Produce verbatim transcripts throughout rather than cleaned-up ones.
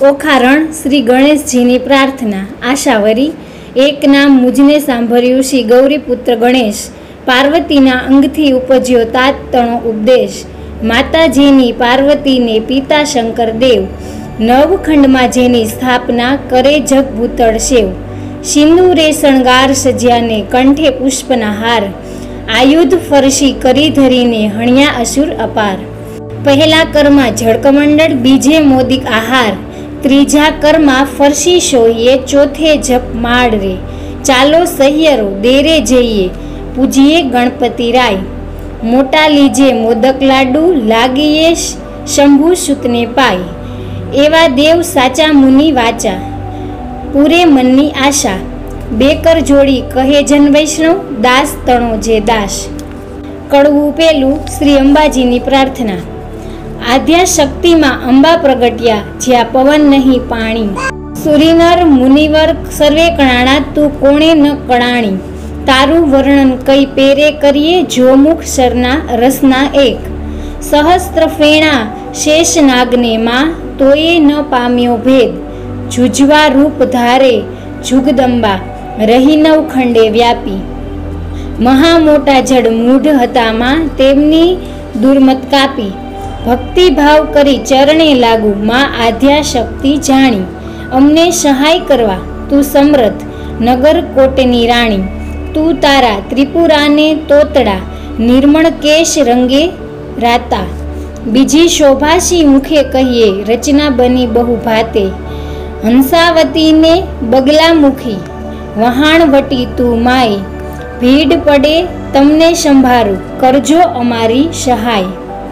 ઓખારણ શ્રી ગણેશજીની પ્રાર્થના. આશાવરી. એક નામ મુજને સાંભળ્યું શ્રી ગૌરીપુત્ર ગણેશ. પાર્વતીના અંગથી ઉપજ્યો તાત તણો ઉપદેશ. માતાજીની પાર્વતીને પિતા શંકર દેવ. નવખંડમાં જેની સ્થાપના કરે જગ ભૂતળ શેવ. સિંદૂરે શણગાર સજ્યાને કંઠે પુષ્પના હાર. આયુધ ફરસી કરી ધરીને હણ્યા અસુર અપાર. પહેલા કરમાં જળકમંડળ, બીજે મોદિક આહાર. ત્રીજા કરમાં ફરસી સોહીએ, ચોથે જપ માળ રે. ચાલો સહિયરો દેરે જઈએ, પૂજીએ ગણપતિ રાય. મોટા લીજે મોદક લાડુ, લાગીએ શંભુ સુતને પાય. એવા દેવ સાચા મુનિ વાચા, પૂરે મનની આશા. બેકર જોડી કહે જન વૈષ્ણવ, દાસ તણો જે દાસ. કડવું પેલું શ્રી અંબાજીની પ્રાર્થના. આદ્યા શક્તિમાં અંબા પ્રગટ્યા, જ્યાં પવન નહીં પાણી. સુરીનર મુનિવર સર્વે કણાણા, તું કોણે ન કણાણી. તારું વર્ણન કઈ પેરે કરીએ, જો મુખ સરના રસના એક. સહસ્ત્ર ફેણા શેષ નાગને માં, તોય ન પામ્યો ભેદ. જુજવા રૂપ ધારે જુગદંબા, રહી નવ ખંડે વ્યાપી. મહા મોટા જડ મૂઢ હતા માં, તેમની દુર્મત કાપી. ભક્તિભાવ કરી ચરણે લાગુ, માં આદ્યા શક્તિ જાણી. અમને સહાય કરવા તું સમર્થ, નગર કોટની રાણી. તું તારા ત્રિપુરાને તોતડા, નિર્મળ કેશ રંગે રાતા. બીજી શોભાશી મુખે કહીએ, રચના બની બહુ ભાતે. હંસાવતીને બગલામુખી, વહાણવટી તું માય. ભીડ પડે તમને સંભારું, કરજો અમારી સહાય.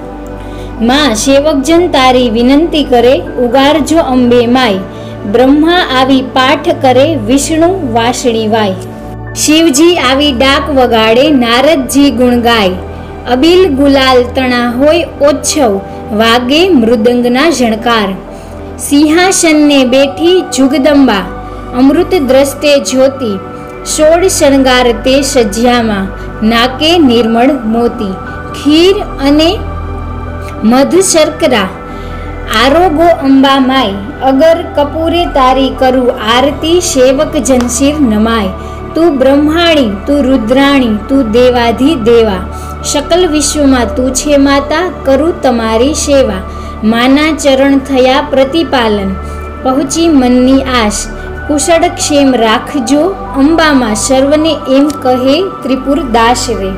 માં સેવકજન તારી વિનંતી કરે, ઉગારજો અંબે માય. બ્રહ્મા આવી પાઠ કરે, વિષ્ણુ વાસણી વાય. શિવજી આવી ડાક વગાડે, નારદજી ગુણ ગાય. અબિલ ગુલાલ તણા હોય ઓછવ, વાગે મૃદંગના ઝણકાર. સિંહાસનને બેઠી જુગદંબા, અમૃત દ્રષ્ટે જ્યોતિ. સોળ શણગાર તે સજ્યામાં, નાકે નિર્મળ મોતી. ખીર અને મધ શર્કરા, આરોગો અંબા માય. અગર કપૂરે તારી કરું આરતી, સેવક જનશીર નમાય. તું બ્રહ્માણી, તું રુદ્રાણી, તું દેવાધિ દેવા. શકલ વિશ્વમાં તું છે માતા, કરું તમારી સેવા. માના ચરણ થયા પ્રતિપાલન, પહોંચી મનની આશ. કુશળ ક્ષેમ રાખજો અંબામાં, સર્વને એમ કહે ત્રિપુર દાસ રે.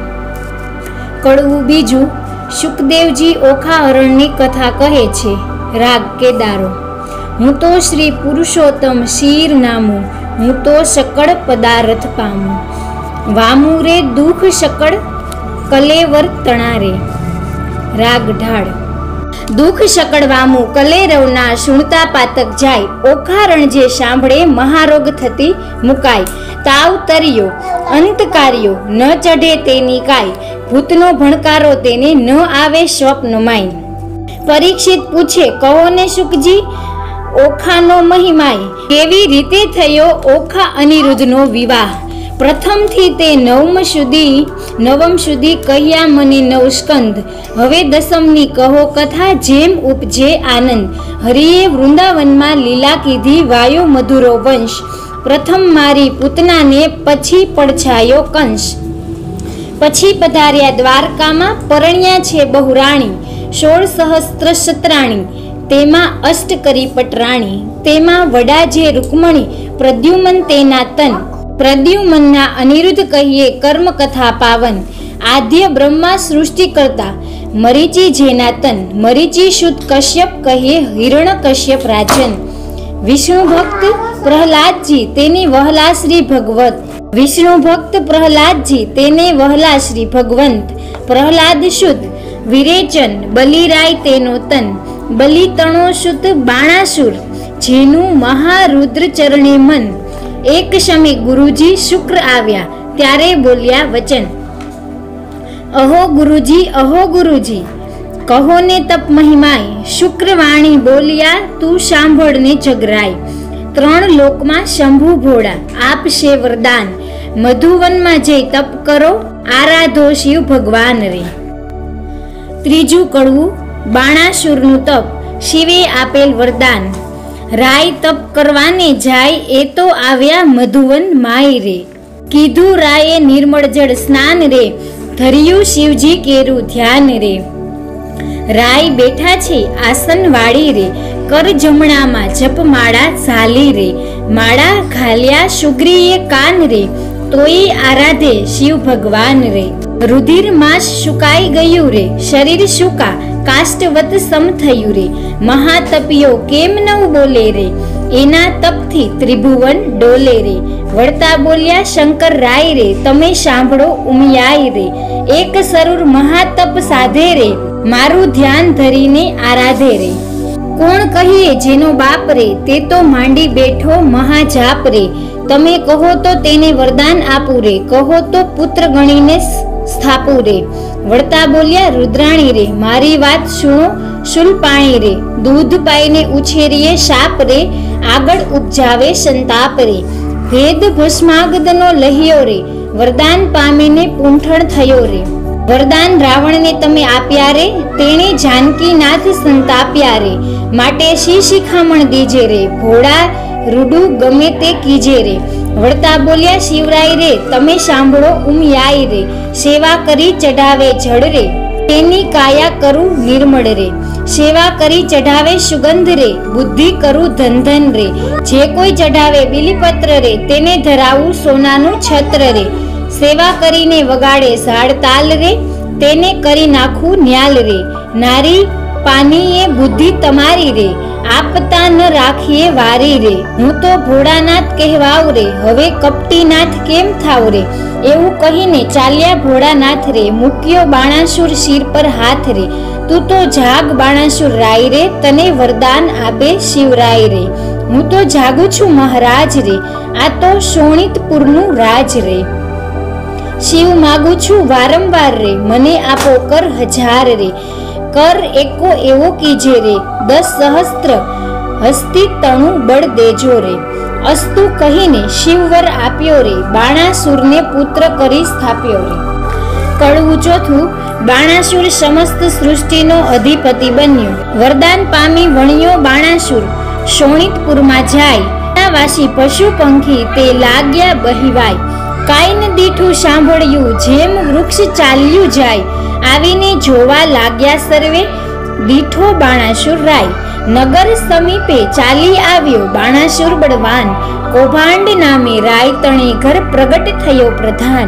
કડવું બીજું. શુકદેવજી ઓખાહરણની કથા કહે છે. રાગ કેદારો. હું તો શ્રી પુરુષોત્તમ શીર નામું, હું તો સકળ પદાર્થ પામું. વામુરે દુઃખ સકળ કલેવર તણારે. રાગ ઢાળ. દુઃખ સકળ વામું કલેરવના, સુણતા પાતક જાય. ઓખારણ જે સાંભળે, મહારોગ થતી મુકાય. તાવ તર્યો અંતકાર્યો, ન ચઢે તેની કાય. ભૂતનો ભણકારો તેને ન આવે સ્વપ્નમાય. પરીક્ષિત પૂછે કહો ને શુકજી, ઓખાનો મહિમાય. કેવી રીતે થયો ઓખા અનિરુદ્ધનો વિવાહ. પ્રથમથી તે નવમ સુધી નવમ સુધી કહ્યા મને નવ સ્કંદ. હવે દસમની કહો કથા, જેમ ઉપજે આનંદ. હરિએ વૃંદાવનમાં લીલા કીધી, વાયો મધુરો વંશ. પ્રથમ મારી પૂતનાને, પછી પડછાયો કંસ. પછી પધાર્યા દ્વારકામાં, પરણ્યા છે બહુરાણી. સોળ સહસ્ત્ર સત્રાણી, તેમાં અષ્ટ કરી પટરાણી. તેમાં વડા જે રૂકમણી, પ્રદ્યુમન તેના તન. પ્રદ્યુમનના અનિરુદ્ધ કહીએ કર્મ કથા પાવન. આદ્ય બ્રહ્મા સૃષ્ટિ કરતા, મરીચી જેના તન. મરીચી શુદ્ધ કશ્યપ કહીએ, હિરણ્ય કશ્યપ રાજન. વિષ્ણુ ભક્ત પ્રહલાદજી, તેને વહલા શ્રી ભગવત. વિષ્ણુ ભક્ત પ્રહલાદજી, તેને વહલા શ્રી ભગવંત. પ્રહલાદ શુદ્ધ વિરેચન, બલિરાય તેનો તન. બલિ તણો શુદ્ધ બાણાસુર, જેનું મહારુદ્ર ચરણે મન. એક સમય ગુરુજી શુક્ર આવ્યા, ત્યારે બોલ્યા વચન. અહો ગુરુજી, અહો ગુરુજી, કહો ને તપ મહિમાય. શુક્રવાણી બોલ્યા, તું સાંભળને જગરાય. ત્રણ લોકમાં શંભુ ભોળા, આપશે વરદાન. મધુવનમાં જઈ તપ કરો, આરાધો શિવ ભગવાન રે. ત્રીજું કડવું. બાણાસુરનું તપ, શિવે આપેલ વરદાન. રાય તપ કરવાને જાય એ તો આવ્યા મધુવન માય રે. કીધું રાયે નિર્મળ જળ સ્નાન રે, ધર્યું શિવજી કેરું ધ્યાન રે. રાય બેઠા છે આસન વાળી રે, કર જમણામાં જપમાળા ઝાલી રે. માળા ઘાલ્યા શુગ્રીએ કાન રે, તોય આરાધે શિવ ભગવાન રે. રુધિર માસ સુકાઈ ગયું રે, શરીર સુકા કાષ્ટવત સમ થયું રે. મહાતપિયો કેમ નવ બોલે રે, એના તપથી ત્રિભુવન ડોલે રે. વળતા બોલ્યા શંકર રાય રે, તમે સાંભળો ઉમિયાય રે. એક સરુર મહાતપ સાધે રે, મારું ધ્યાન ધરીને આરાધે રે. કોણ કહીએ જેનો બાપ રે, તે તો માંડી બેઠો મહાજાપ રે. તમે કહો તો તેને વરદાન આપું રે, કહો તો પુત્ર ગણીને સ્થાપું રે. વળતા બોલ્યા રુદ્રાણી રે, મારી વાત સુણો શુલપાણી રે. દૂધ પાઈને ઉછેરીએ શાપ રે, આગળ ઉપજાવે સંતાપ રે. ભેદ ભસ્માગદનો લહ્યો રે, વરદાન પામીને પૂંઠણ થયો રે. વરદાન રાવણને તમે આપ્યા રે, તેણે જાનકીનાથ સંતાપ્યા રે. માટે શી શિખામણ દીજે રે, ભોળા રૂડું ગમે તે કીજે રે. વળતા બોલ્યા શિવરાય રે, તમે સાંભળો ઉમિયાય રે. સેવા કરી ચઢાવે જળ રે, તેની કાયા કરું નિર્મળ રે. સેવા કરી ચઢાવે સુગંધ રે, બુદ્ધિ કરું ધનધન રે. જે કોઈ ચઢાવે બિલીપત્ર રે, તેને ધરાવું સોનાનું છત્ર રે. સેવા કરીને વગાડે ઝાડ તાલ રે, તેને કરી નાખું ન્યાલ રે. નારી પાનીએ બુદ્ધિ તમારી રે, આપતા ન રાખીએ વારી રે. હું તો ભોળાનાથ કહેવાવ રે, હવે કપટીનાથ કેમ થાવ રે. એવું કહીને ચાલ્યા ભોળાનાથ રે, મૂક્યો બાણાસુર શિર પર હાથ રે. તું તો જાગ બાણાસુર રાય રે, તને વરદાન આપે શિવરાય રે. હું તો જાગું છું મહારાજ રે, આ તો શોણિતપુરનું રાજ રે. શિવ માગું છું વારંવાર રે, મને આપો કર હજાર રે. કર એકો એવો કીજે રે, દસ સહસ્ત્ર હસ્તી તણું બળ દેજો રે. અસ્તુ કહીને શિવવર આપ્યો રે, બાણાસુરને પુત્ર કરી સ્થાપ્યો રે. કડવું ચોથું. બાણાસુર સમસ્ત સૃષ્ટિનો અધિપતિ બન્યો. વરદાન પામી વણ્યો બાણાસુર, શોણિતપુરમાં જાય. વાસી પશુ પંખી તે લાગ્યા બહિવાય. કાઈન દીઠું સાંભળ્યું જેમ વૃક્ષ ચાલ્યું જાય, આવીને જોવા લાગ્યા સર્વે દીઠો બાણાસુર રાય. નગર સમીપે ચાલી આવ્યો બાણાસુર બળવાન, કૌભાંડ નામે રાય તણે ઘર પ્રગટ થયો પ્રધાન.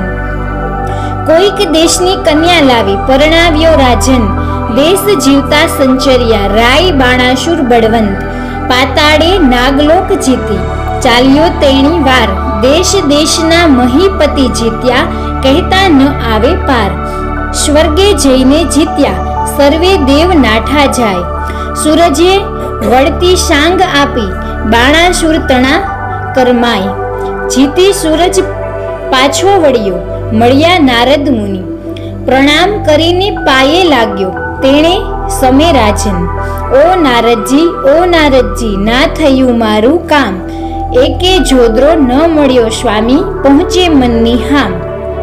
કોઈક દેશની કન્યા લાવી પરણાવ્યો રાજન, દેશ જીવતા સંચર્યા રાય બાણાસુર બળવંત. પાતાળે નાગલોક જીતી ચાલ્યો તેણી વાર, દેશ દેશના મહીપતિ જીત્યા કહેતા ન આવે પાર. સ્વર્ગે જઈને જીત્યા સર્વે દેવ નાઠા જાય, સૂરજે વળતી સાંગ આપી બાણાસુર તણા કરમાય. જીતી સૂરજ પાછો વળ્યો મળ્યા નારદ મુનિ, પ્રણામ કરીને પાયે લાગ્યો તેણે સમે રાજન. ઓ નારદજી ઓ નારદજી, ના થયું મારું કામ, એકે જોદરો ન મળ્યો સ્વામી પહોંચે મનની હામ.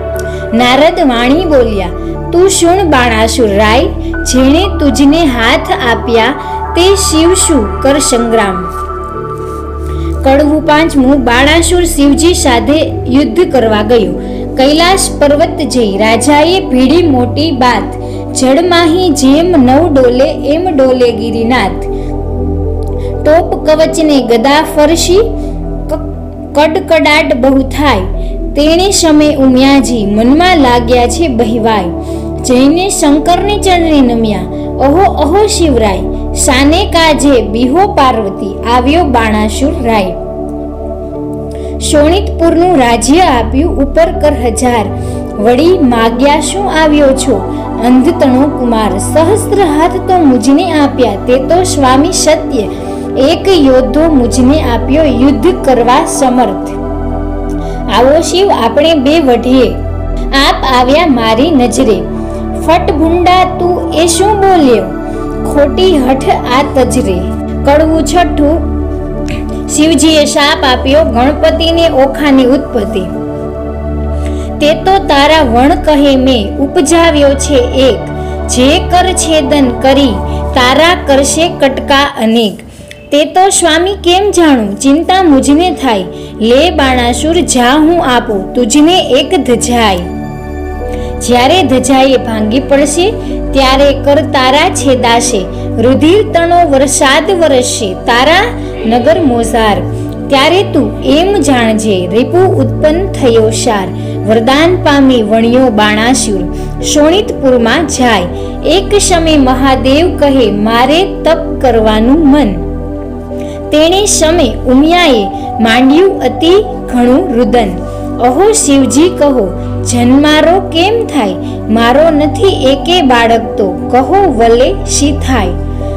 નારદ વાણી બોલ્યા, તું શુણ બાણાસુર રાય, જેણે તુજને હાથ આપ્યા તે શિવ શું કર સંગ્રામ. કડવું પાંચમું. બાણાસુર શિવજી સાથે યુદ્ધ કરવા ગયો. કૈલાશ પર્વત જઈ રાજાએ ભીડી મોટી બાત, જળમાહી જેમ નવ ડોલે એમ ડોલે ગિરિનાથ. ટોપ કવચને ગદા ફરશી કડકડાટ બહુ થાય, તેણે સમે ઉમિયાજી મનમાં લાગ્યા છે બહિવાય. જઈને શંકરને ચરણે નમ્યા, અહો અહો શિવરાય, સાને કાજે બીહો પાર્વતી આવ્યો બાણાસુર રાય. શોણિતપુરનું રાજ્ય આપ્યું ઉપર કર હજાર, વળી માગ્યા શું આવ્યો છો અંધતણો કુમાર. સહસ્ત્ર હાથ તો મુજને આપ્યા, તે તો સ્વામી સત્ય, એક યોદ્ધો મુજને આપ્યો યુદ્ધ કરવા સમર્થ. આવો શિવ આપણે બે વઢીએ, આપ આવ્યા મારી નજરે. ફટ ભૂંડા તું એ શું બોલ્યો, ખોટી હઠ આ તજરે. કડવું છઠ્ઠું. શિવજીએ શાપ આપ્યો ગણપતિને ઓખાની ઉત્પત્તિ. તે તો તારા વણ કહે મેં ઉપજાવ્યો છે એક, જે કર છેદન કરી તારા કરશે કટકા અનેક. તે તો સ્વામી કેમ જાણું, ચિંતા મુજને થાય. લે બાણાસુર જા હું આપું તુજને એક ધજાય. જ્યારે ધજાએ ભાંગી પડશે ત્યારે કર તારા છેદાશે. રુધિર તણો વરસાદ વરસશે તારા નગર મોઝાર. ત્યારે તું એમ જાણજે રીપુ ઉત્પન્ન થયો શાર. વરદાન પામી વણ્યો બાણાસુર શોણિતપુરમાં જાય. એક સમય મહાદેવ કહે મારે તપ કરવાનું મન. તેણે સમય ઉમિયાએ માંડ્યું અતિ ઘણું રુદન. અહો શિવજી કહો જન્મારો કેમ થાય, મારો નથી એકે બાળક તો કહો વલે શી થાય.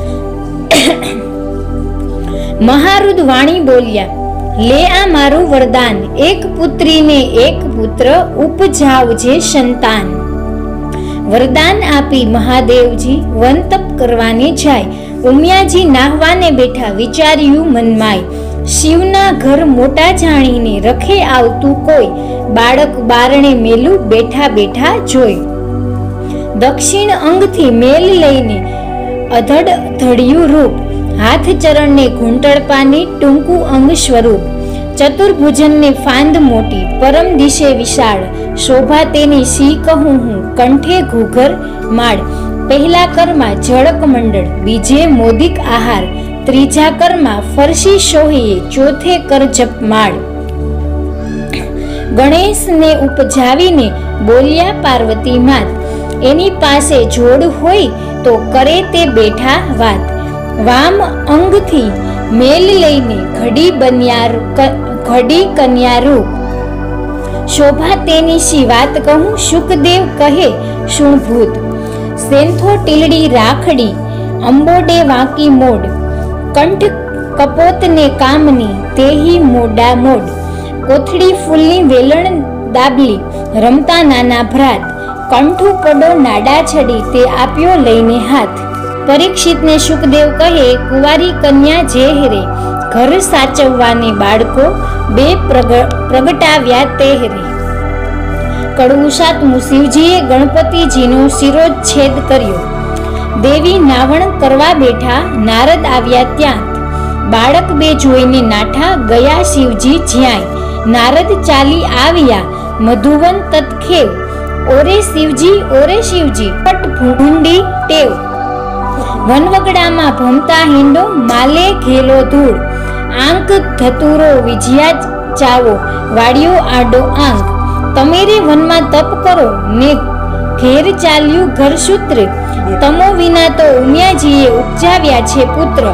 મહારુદ વાણી બોલ્યા લે આ મારું વરદાન, એક પુત્રીને એક પુત્ર ઉપજાવજે સંતાન. વરદાન આપી મહાદેવજી વન તપ કરવાને જાય. ઉમિયાજી નાહવાને બેઠા વિચાર્યું મનમાય. શિવના ઘર મોટા જાણીને રખે આવતું કોઈ, બાળક બારણે મેલું બેઠા બેઠા જોઈ. દક્ષિણ અંગથી મેલ લઈને અધડ ધડ્યું રૂપ, હાથ ચરણને ઘૂંટણ પાની ટૂંકું અંગ સ્વરૂપ. ચતુર્ભુજનને ફાંદ મોટી પરમ દિશે વિશાળ, શોભા તેની સી કહું હું કંઠે ઘૂઘર માળ. પહેલા કરમાં જળક મંડળ, બીજે મોદિક આહાર, ત્રીજા કરમાં ફરસી શોહીએ, ચોથે કર જપમાળ. ગણેશને ઉપજાવીને બોલ્યા પાર્વતી માત, એની પાસે જોડ હોય તો કરે તે બેઠા વાત. વામ અંગથી મેલ લઈને ઘડી બન્યા ઘડી કન્યા રૂપ, શોભા તેની સી વાત કહું શુકદેવ કહે શુણભૂત. સેંથો ટીલડી રાખડી અંબોડે વાંકી મોડ, કંઠ કપોતને કામની તેહી મોડા મોડ. કોથળી ફૂલની વેલણ દાબલી રમતા નાના ભ્રાત, કંઠું પડો નાડા છડી તે આપ્યો લઈને હાથ. પરીક્ષિતને શુકદેવ કહે કુંવારી કન્યા જે હેરે, ઘર સાચવવાને બાળકો બે પ્રગટાવ્યા તે હેરે. કડવું સાતમું શિવજીએ ગણપતિજીનો શિરોચ્છેદ કર્યો. દેવી નાવણ કરવા બેઠા નારદ આવ્યા ત્યાં, બાળક બે જોઈને નાઠા ગયા શિવજી જ્યાંય. નારદ ચાલી આવ્યા મધુવન તત્ખેવ, ઓરે શિવજી ઓરે શિવજી પટ ભૂંડી ટેવ. વનવગડામાં ભમતા હિંડો માલે ઘેલો ધૂળ, આંક ધતુરો વિજયા ચાવો વાડિયો આડો આંક. તમેરે વનમાં તપ કરો ને ઘેર ચાલ્યું ઘર સૂત્ર, તમો વિના તો ઉમિયાજીએ ઉપજાવ્યા છે પુત્ર.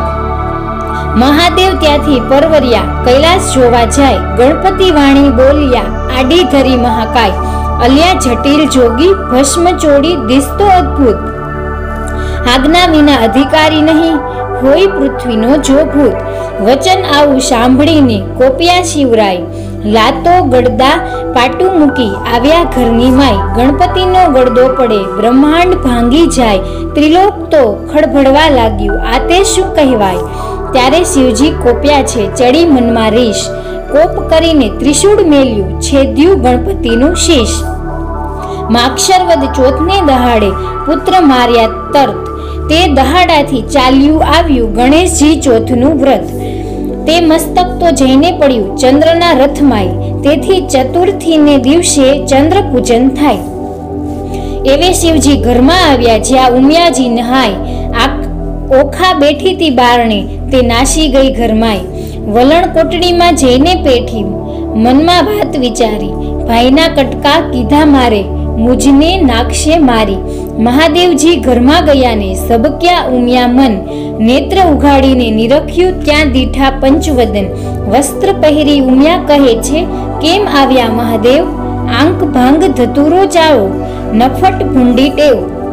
મહાદેવ ત્યાંથી પરવર્યા કૈલાસ જોવા જાય. ગણપતિ વાણી બોલ્યા આડી ધરી મહાકાય, અલ્યા જટિલ જોગી ભસ્મ ચોડી દિસતો અદ્ભુત. આજ્ઞા વિના અધિકારી નહીં હોય પૃથ્વીનો જો ભૂત. વચન આવું સાંભળીને કોપ્યા શિવરાય, લાતો ગડદા પાટું મૂકી આવ્યા ઘરની માય. ગણપતિનો ગળદો પડે બ્રહ્માંડ ભાંગી જાય, ત્રિલોક તો ખળભળવા લાગ્યું આ તે શું કહેવાય. ત્યારે શિવજી કોપ્યા છે ચડી મનમાં રીશ, કોપ કરીને ત્રિશૂળ મેલ્યું છેદ્યું ગણપતિનું શીશ. માક્ષરવદ ચોથને દહાડે પુત્ર માર્યા તર્ત, તે દહાડાથી ચાલ્યું આવ્યું ગણેશજી ચોથનું વ્રત. તે મસ્તક તો જઈને પડ્યું ચંદ્રના રથમાય, તેથી ચતુર્થીને દિવસે ચંદ્ર પૂજન થાય. એવે શિવજી ઘરમાં આવ્યા જ્યાં ઉમિયાજી નહાય, આ ઓખા બેઠી તી બારણે તે નાસી ગઈ ઘરમાય. વલણ કોટડીમાં જઈને પેઠી મનમાં વાત વિચારી, ભાઈના કટકા કીધા મારે મુજને નાખશે મારી. મહાદેવજી ઘરમાં ગયા ને સબક્યા ઉમિયા મન, નેત્ર ઉઘાડીને નિરખ્યું ત્યાં દીઠા પંચવદન. વસ્ત્ર પહેરી ઉમિયા કહે છે કેમ આવ્યા મહાદેવ, આંક ભાંગ ધતુરો ચાવો નફટ ભૂંડી ટેવ.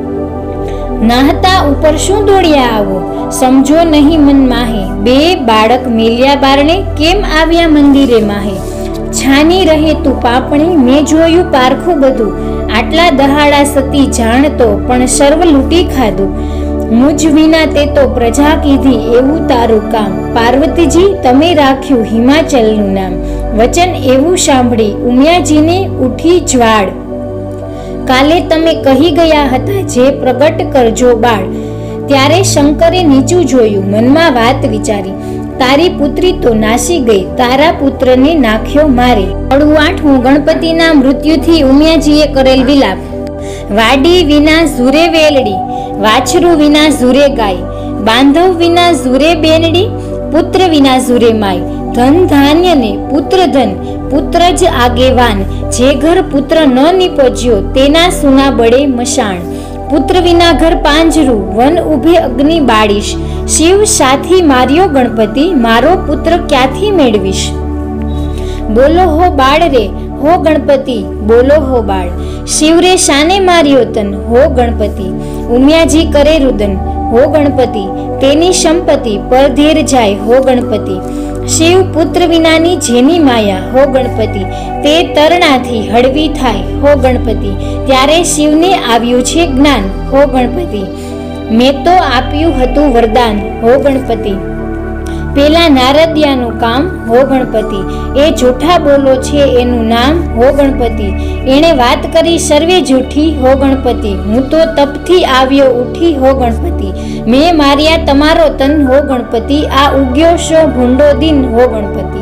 નાહતા ઉપર શું દોડ્યા આવો, સમજો નહીં મન માહે. બે બાળક મેલ્યા બારણે કેમ આવ્યા મંદિરે માહે. છાની રહે તું પાપણી મેં જોયું પારખું બધું, આટલા દહાડા સતી જાણતો પણ સર્વ લૂંટી ખાધું. મુજ વિના તે તો પ્રજા કીધી એવું તારું કામ. પાર્વતીજી તમે રાખ્યું હિમાચલનું નામ. વચન એવું સાંભળી ઉમિયાજીને ઉઠી જ્વાળ. કાલે તમે કહી ગયા હતા જે પ્રગટ કરજો બાળ. ત્યારે શંકરે નીચું જોયું મનમાં વાત વિચારી, તારી પુત્રી તો નાસી ગઈ, તારા પુત્રને નાખ્યો મારે. કડવું આઠમું. ગણપતિના મૃત્યુથી ઉમિયાજીએ કરેલ વિલાપ. વાડી વિના ઝૂરે વેલડી, વાછરું વિના ઝૂરે ગાય, બાંધવ વિના ઝૂરે બેનડી, પુત્ર વિના ઝૂરે માય. ધન ધાન્ય ને પુત્ર ધન, પુત્ર જ આગેવાન, જે ઘર પુત્ર ન નીપજ્યો તેના સુના બળે મશાણ. પુત્ર વિના ઘર પાંજરું, વન ઉભે અગ્નિ બાળીશ. શિવ સાથી માર્યો ગણપતિ, મારો પુત્ર ક્યાંથી મેળવીશ. બોલો હો બાળ રે, હો ગણપતિ, બોલો હો બાળ. શિવરે શાને માર્યો તન, હો ગણપતિ. ઉમિયાજી કરે રુદન, હો ગણપતિ. તેની સંપત્તિ પરધેર જાય, હો ગણપતિ. શિવ પુત્ર વિનાની જેની માયા, હો ગણપતિ. તે તરણાથી હળવી થાય, હો ગણપતિ. ત્યારે શિવને આવ્યું છે જ્ઞાન, હો ગણપતિ. મેં તો આપ્યું હતું વરદાન, હો ગણપતિ. પેલા નારદિયાનું કામ, હો ગણપતિ. એ જૂઠા બોલો છે એનું નામ, હો ગણપતિ. એણે વાત કરી સર્વે જૂઠી, હો ગણપતિ. હું તો તપથી આવ્યો ઉઠી, હો ગણપતિ. મેં માર્યા તમારો તન, હો ગણપતિ. આ ઉગ્યો શો ભૂંડો દિન, હો ગણપતિ.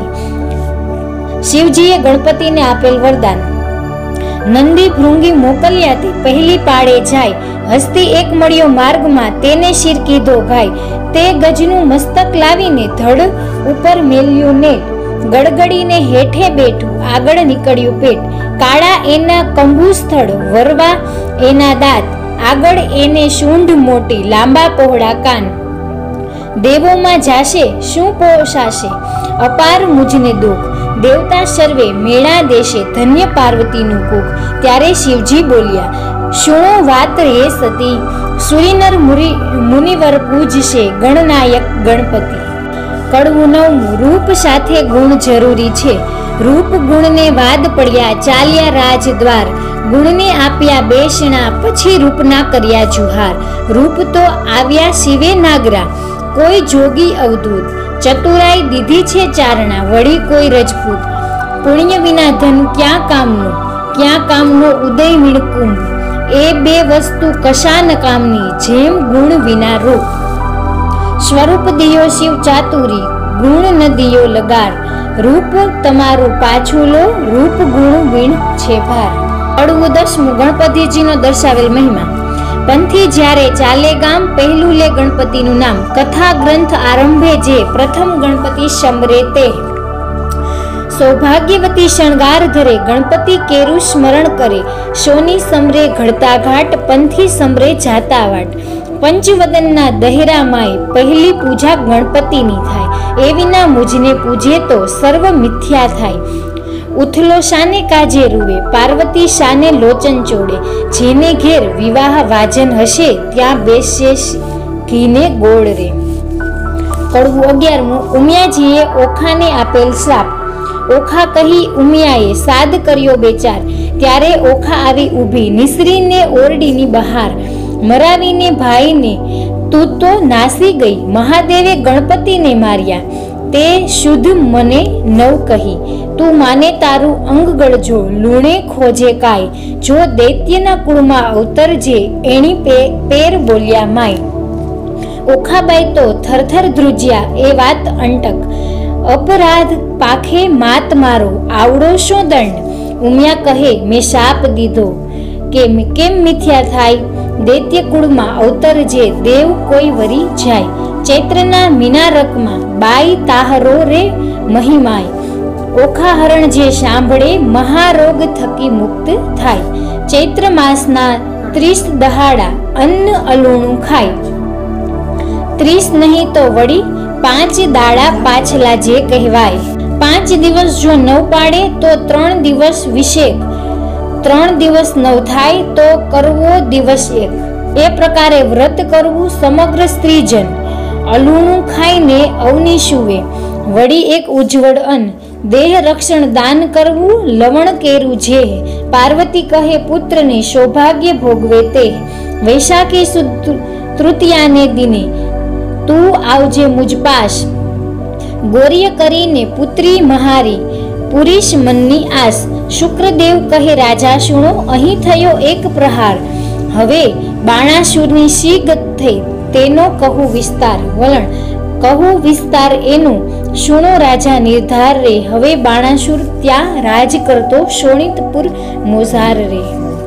શિવજીએ ગણપતિને આપેલ વરદાન. નંદી ભૃંગી મોકલ્યા તે પહેલી પાળે જાય, હસ્તી એક મળ્યો માર્ગમાં, તેને શિર કીધો ગાય. તે ગજનું મસ્તક લાવીને ધડ ઉપર મેલ્યું નેટ, ગડગડીને હેઠે બેઠું, આગળ નીકળ્યું પેટ. કાળા એના કંભુ સ્થળ, વરવા એના દાંત, આગળ એને સૂંઢ મોટી, લાંબા પહોળા કાન. દેવોમાં જાશે શું પોષાશે, અપાર મુજને દુઃખ. દેવતા સર્વે મેળા દેશે, ધન્ય પાર્વતીનું કુખ. ત્યારે શિવજી બોલ્યા, શુણો વાત રે સતી, સુરીનર મુનિવર પૂજશે ગણનાયક ગણપતિ. કડવું નવમું. રૂપ સાથે ગુણ જરૂરી છે, રૂપ ગુણને વાદ પડ્યા, ચાલ્યા રાજ દ્વાર. ગુણને આપ્યા બેસણા, પછી રૂપના કર્યા જુહાર. રૂપ તો આવ્યા શિવે નાગરા, કોઈ જોગી અવધૂત. ચતુરાઈ દીધી છે ચારણા, વળી કોઈ રજપૂત. પુણ્ય વિના ધન ક્યાં કામનું, ક્યાં કામનો ઉદય વિણકુંભ. એ બે વસ્તુ કશા ન કામની, જેમ ગુણ વિના રૂપ. સ્વરૂપ દિયો શિવ ચાતુરી, ગુણ ન દિયો લગાર. રૂપ તમારું પાછું લો, રૂપ ગુણ વીણ છે ભાર. કડવું દસમું. ગણપતિજીનો દર્શાવેલ મહિમા. પંથી જ્યારે ચાલે ગામ, પહેલું લે ગણપતિનું નામ. કથા ગ્રંથ આરંભે જે, પ્રથમ ગણપતિ સમરે તે. સૌભાગ્યવતી શણગાર ધરે, ગણપતિ કેરું સ્મરણ કરે. સોની સમરે ઘડતા ઘાટ, પંથી સમરે જાતા વાટ. પંચવદનના દહેરા માય, પહેલી પૂજા ગણપતિની થાય. એ વિના મુજને પૂજે તો સર્વ મિથ્યા થાય. ઉથલો શાને કાજે રૂવે, પાર્વતી શાને લોચન ચોડે. જેને ઘેર વિવાહ વાજન હશે, ત્યાં બેસે ઘીને ગોળ રે. કડવું અગિયારમું. ઉમિયાજીએ ઓખાને આપેલ શ્રાપ. ઓખા કહી ઉમિયાએ સાદ કર્યો બેચાર. ત્યારે ઓખા આવી ઊભી, નિસરીને ઓરડીની બહાર. મરાવીને ભાઈને તું તો નાસી ગઈ, મહાદેવે ગણપતિને માર્યા. તે શુદ્ધ મને નવ કહી, તું માને તારું અંગ ગળજો, લૂણે ખોજે કાય. જો દૈત્યના કુળમાં અવતરજે, એની પેર બોલ્યા માય. ઓખાબાઈ તો થરથર ધ્રુજ્યા, એ વાત અંટક. અપરાધ પાખે માત મારો, આવડો શો દંડ. ઉમિયા કહે મેં શાપ દીધો, કે કેમ મિથ્યા થાય. દૈત્ય કુળમાં અવતરજે, દેવ કોઈ વરી જાય. ચૈત્રના મીનારકમાં બાઈ તાહરો રે મહિમાય. ઓખા હરણ જે સાંભળે, મહારોગ થકી મુક્ત થાય. ચૈત્ર માસના ત્રીસ દહાડા, અન્ન અલુણું ખાય. ત્રીસ નહીં તો વળી પાંચ દાડા પાછલા જે કહેવાય. પાંચ દિવસ જો નવ પાડે, તો ત્રણ દિવસ વિશેક. ત્રણ દિવસ નવ થાય, તો કરવો દિવસ એક. એ પ્રકારે વ્રત કરવું સમગ્ર સ્ત્રીજન. અલુણું ખાઈને અવની શુવે, વળી એક ઉજ્જવળ અન્ન. દેહ રક્ષણ દાન કરવું, લવણ કેરું જે. પાર્વતી કહે પુત્રને સૌભાગ્ય ભોગવે તે. વૈશાખી સુદ તૃતીયાને દિને તું આવજે મુજ પાસ. ગોર્ય કરીને પુત્રી મહારી, પુરીશ મનની આસ. શુક્રદેવ કહે રાજા શુણો, અહીં થયો એક પ્રહાર. હવે બાણાસુરની શી ગત થઈ, તેનો કહું વિસ્તાર. વલણ. કહો વિસ્તાર એનો, શુણો રાજા નિર્ધાર રે, હવે બાણાસુર ત્યાં રાજ કરતો, શોણિતપુર મોસાર રે.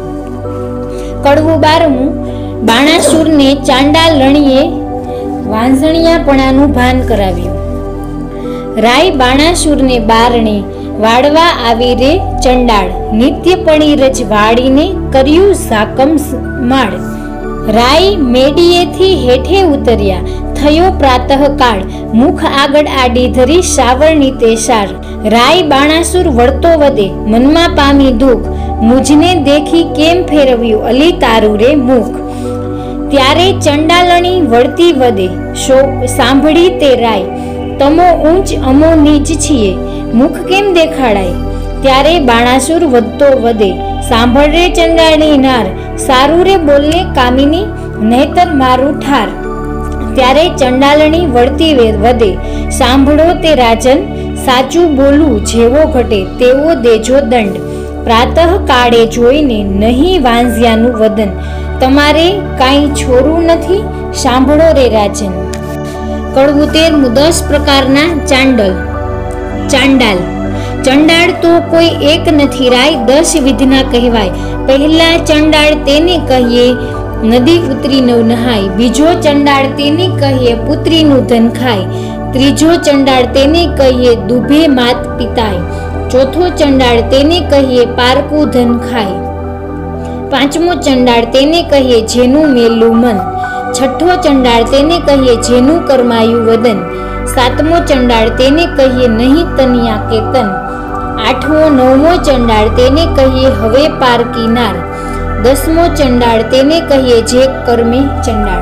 કડવું બારમું. બાણાસુરને ચાંડાલણીએ વાંઝણિયાપણાનું ભાન કરાવ્યું. રાય બાણાસુરને બારણે વાળવા આવી રે ચંડાળ, નિત્યપણી રજ વાળીને કર્યું ઝાકમ માળ. રાય મેડીએથી હેઠે ઉતર્યા, થયો પ્રાતઃકાળ, મુખ આગળ આડી ધરી સાવરણી તે સાર. રાય બાણાસુર વળતો વધે, મનમાં પામી દુઃખ, મુજને દેખી કેમ ફેરવ્યું અલી તારું રે મુખ. ત્યારે ચંડાલણી વળતી વધે, સાંભળી તે રાય, તમો ઊંચ અમો નીચ છીએ, મુખ કેમ દેખાડાય. ત્યારે બાણાસુર વધતો વધે, સાંભળ રે ચંડાળની નાર, સારું રે બોલને કામિની, નહીતર મારું ઠાર. ત્યારે ચંડાલણી વળતી વધે, સાંભળો તે રાજન, સાચું બોલું જેવો ઘટે તેવો દેજો દંડ. પ્રાતઃ કાળે જોઈને નહીં વાંઝિયાનું વદન, તમારે કાંઈ છોરું નથી, સાંભળો રે રાજન. કડવું તેરમું. દસ પ્રકારના ચાંડલ. ચાંડાલ. ચંડાળ તો કોઈ એક નથી રાય, દસ વિધના કહેવાય. પહેલા ચંડાળ તેને કહીએ નદી ઉતરી નવ નહાય, બીજો ચંડાળ તેને કહીએ પુત્રીનું ધન ખાય, ત્રીજો ચંડાળ તેને કહીએ દુભે માત પિતાય, ચોથો ચંડાળ તેને કહીએ પારકું ધન ખાય, પાંચમો ચંડાળ તેને કહીએ જેનું મેલું મન, છઠ્ઠો ચંડાળ તેને કહીએ જેનું કરમાયું વદન, સાતમો ચંડાળ તેને કહીએ નહીં તનિયા કે તન, આઠમો નવમો ચંડાળ તેને કહીએ હવે પારકી નાર, દસમો ચંડાળ તેને કહીએ જે કર્મે ચંડાળ.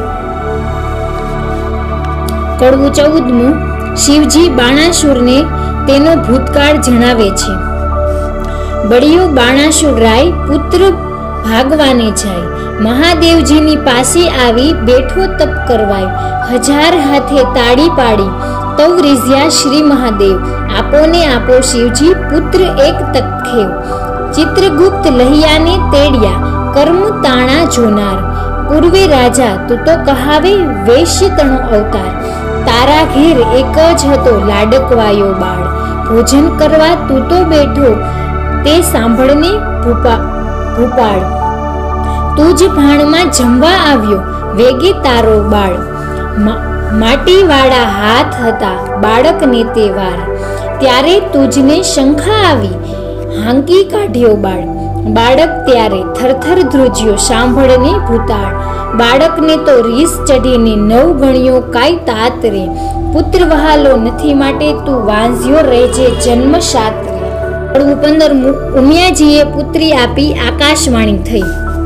કડવું ચૌદમું. શિવજી બાણાસુરને તેનો ભૂતકાળ જણાવે છે. બળિયો બાણાસુર રાય પુત્ર ભાગવાને જાય, મહાદેવજીની પાસે આવી બેઠો તપ કરવાય, હજાર હાથે તાળી પાડી તવ રીઝ્યા શ્રી મહાદેવ, આપો ને આપો શિવજી પુત્ર એક તત્ખેવ. ચિત્રગુપ્ત લહિયાને તેડ્યા, કર્મ તાણા જોનાર, પૂર્વે રાજા તું તો કહાવે વૈશ્ય તણો અવતાર, તારા ઘેર એક જ હતો લાડકવાયો બાળ, ભોજન કરવા તું તો બેઠો તે સાંભળને ભૂપા ભૂપાળ, તું જ ભાણમાં જમવા આવ્યો વેગે તારો બાળ, માટીવાળા હાથ હતા બાળકને તે વાર, ત્યારે તુજને શંખા આવી હાંકી કાઢ્યો બાળ, બાળક ત્યારે થરથર ધ્રુજ્યો સાંભળને ભૂતાળ, બાળકને તો રીસ ચઢીને નવ ગણ્યો કાય તાત રે, પુત્ર વહાલો નથી માટે તું વાંઝ્યો રહેજે જન્મ સાત રે. કડવું પંદરમું. ઉમિયાજીએ પુત્રી આપી આકાશવાણી થઈ.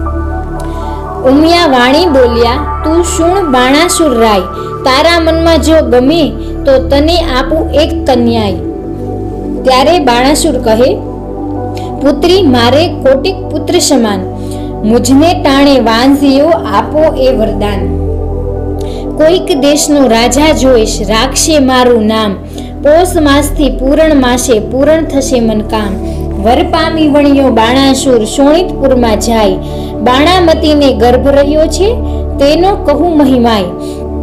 ઉમિયા વાણી બોલ્યા, તું શુણ બાણાસુર રાય, તારા મનમાં જો ગમે તો તને આપું એક કન્યાય. ત્યારે બાણાસુર કહે, પુત્રી મારે કોટિક પુત્ર સમાન, મુજને ટાણે વાંઝિયો આપો એ વરદાન. કોઈક દેશનો રાજા જોઈશ રાખશે મારું નામ, પોષ માસથી પૂરણ માસે પૂરણ થશે મન કામ. વર પામી વણ્યો બાણાસુર શોણિતપુરમાં જાય, બાણામતીને ગર્ભ રહ્યો છે તેનો કહું મહિમાય.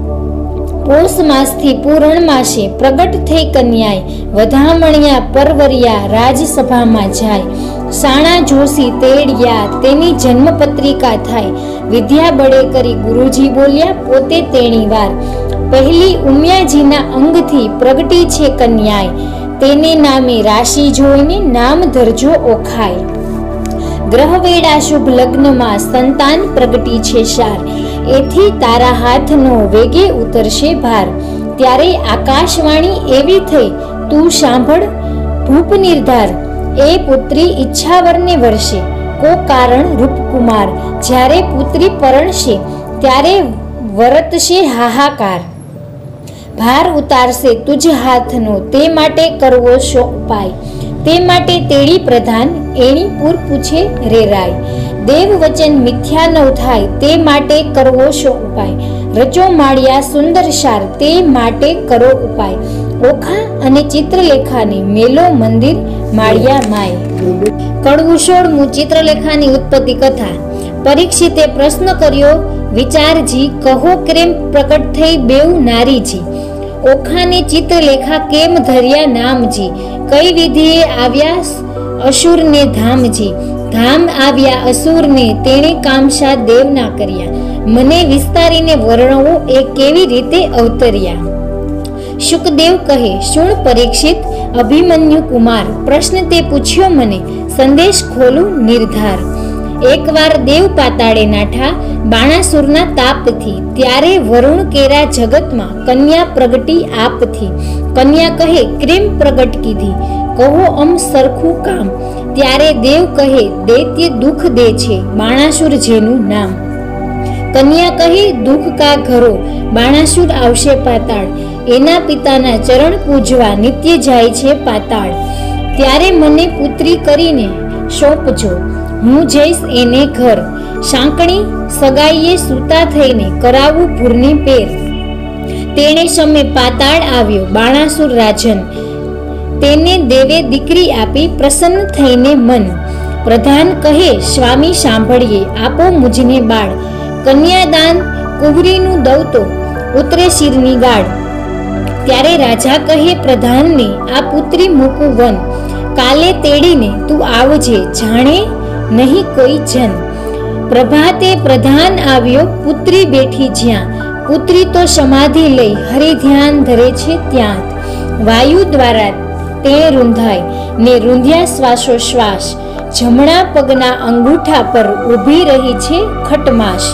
પોષ માસથી પૂરણ માસે પ્રગટ થઈ કન્યાય, વધામણિયા પરવરિયા રાજસભામાં જાય, સાણા જોશી તેડિયા તેની જન્મ પત્રિકા થાય, વિદ્યા બળે કરી ગુરુજી બોલ્યા પોતે તેણી વાર, પહેલી ઉમિયાજીના અંગથી પ્રગટી છે કન્યાય, તેને નામે રાશિ જોઈને નામ ધરજો ઓખાય. ગ્રહવેળા શુભ લગ્નમાં સંતાન પ્રગટી છે સાર, એથી તારા હાથનો વેગે ઉતરશે ભાર. ત્યારે આકાશવાણી એવી થઈ તું સાંભળ ભૂપ નિર્ધાર, એ પુત્રી ઈચ્છાવરને વર્ષે કો કારણ રૂપકુમાર, જ્યારે પુત્રી પરણશે ત્યારે વરતશે હાહાકાર, ભાર ઉતારશે તુજ હાથનો તે માટે કરવો શો ઉપાય, તે માટે તેડી પ્રધાન એણી પૂર પૂછે રે રાય, દેવ વચન મિથ્યા ન થાય તે માટે કરવો શો ઉપાય, રચો માળિયા સુંદર સાર તે માટે કરો ઉપાય, ઓખા અને ચિત્રલેખાને મેલો મંદિર માળિયા માય. કડવું સોળમું. ચિત્રલેખાની ઉત્પત્તિ કથા. પરીક્ષિતે પ્રશ્ન કર્યો, વિચારજી કહો કેમ પ્રકટ થઈ બેઉ નારીજી, ઓખાને ચિત્રલેખા કેમ ધર્યા નામજી, કઈ વિધિએ આવ્યા અસુરને ધામજી, ધામ આવ્યા અસુરને તેણે કામશા દેવના કર્યા, મને વિસ્તારીને વર્ણવો એ કેવી રીતે અવતર્યા. શુકદેવ કહે, શુણ પરીક્ષિત અભિમન્યુ કુમાર, પ્રશ્ન તે પૂછ્યો મને, સંદેશ ખોલું નિર્ધાર. એકવાર દેવ પાતાળે નાઠા બાણાસુરના તાપથી, ત્યારે વરુણ કેરા જગતમાં કન્યા પ્રગટી આપથી. કન્યા કહે, કેમ પ્રગટ કીધી, કહો અમ સરખું કામ. ત્યારે દેવ કહે, દૈત્ય દુઃખ દે છે બાણાસુર જેનું નામ. કન્યા કહે, દુઃખ કા ઘરો બાણાસુર આવશે પાતાળ, એના પિતાના ચરણ પૂજવા નિત્ય જાય છે પાતાળ. ત્યારે મને પુત્રી કરીને સોંપજો, હું જઈશ એને ઘર, સાંકણી સગાઈએ સૂતા થઈને કરાવું ભૂરની પેર. તેણે સમય પાતાળ આવ્યો બાણાસુર રાજન, તેને દેવે દીકરી આપી પ્રસન્ન થઈને મન. પ્રધાન કહે, સ્વામી સાંભળીએ, આપો મુજને બાળ, કન્યાદાન કુંવરીનું દઉં તો ઉતરે શિરની ગાળ. ત્યારે રાજા કહે પ્રધાનને, આ પુત્રી મૂકું વન, કાલે તેડીને તું આવજે, જાણે નહીં કોઈ જન. પ્રભાતે પ્રધાન આવ્યો પુત્રી બેઠી જ્યાં, પુત્રી તો સમાધિ લઈ હરિ ધ્યાન ધરે છે ત્યાં. વાયુ દ્વારા તે રૂંધાય ને રૂંધ્યા શ્વાસોશ્વાસ, જમણા પગના અંગૂઠા પર ઊભી રહી છે ખટમાશ.